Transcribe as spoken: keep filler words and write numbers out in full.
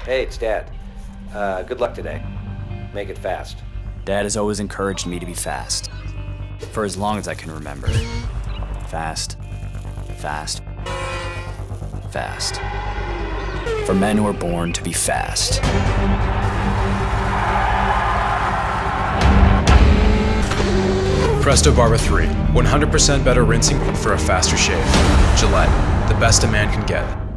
Hey, it's Dad. Uh, good luck today. Make it fast. Dad has always encouraged me to be fast. For as long as I can remember. Fast. Fast. Fast. For men who are born to be fast. Presto Barba three. one hundred percent better rinsing for a faster shave. Gillette. The best a man can get.